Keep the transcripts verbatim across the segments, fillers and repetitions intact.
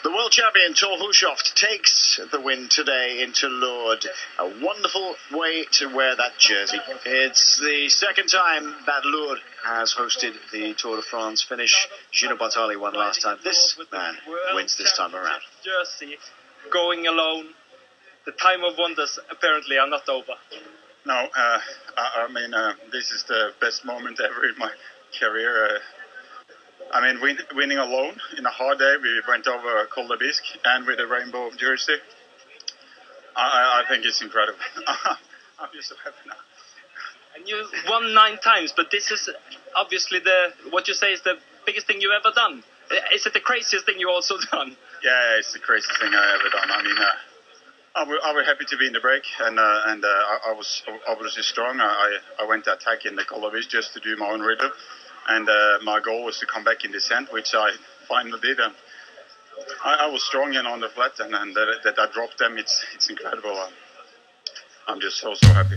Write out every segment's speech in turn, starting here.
The world champion Thor Hushovd takes the win today into Lord. A wonderful way to wear that jersey. It's the second time that Lord has hosted the Tour de France finish. Gino Bartali won last time. This man wins this time around. Jersey, going alone. The time of wonders apparently are not over. No, uh, I, I mean, uh, this is the best moment ever in my career. Uh, I mean, win, winning alone in a hard day. We went over Col de Bisque and with a rainbow jersey. I, I think it's incredible. I'm just so happy now. And you won nine times, but this is obviously the what you say is the biggest thing you've ever done. Is it the craziest thing you also done? Yeah, it's the craziest thing I ever done. I mean, uh, I, was, I was happy to be in the break, and uh, and uh, I, I was obviously strong. I I went to attack in the Col de Bisque just to do my own rhythm. And uh, my goal was to come back in descent, which I finally did. And I, I was strong and on the flat, and, and that, that I dropped them, it's it's incredible. I'm, I'm just so, so happy.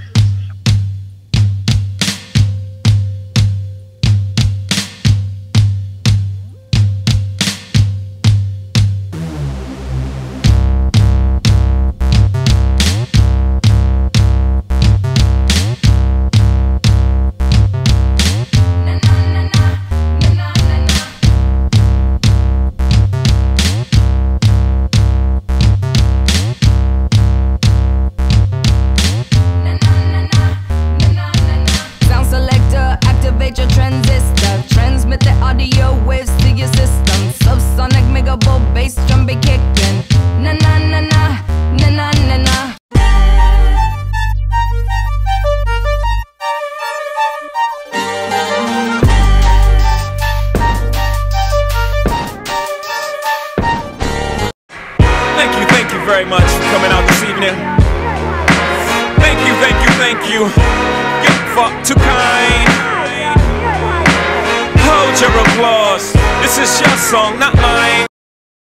Your transistor, transmit the audio waves to your system. Subsonic mega bowl bass drum be kicking. Na na na na, na na na na. Thank you, thank you very much for coming out this evening. Thank you, thank you, thank you. You're fuck too kind. Hold your applause. This is your song, not mine.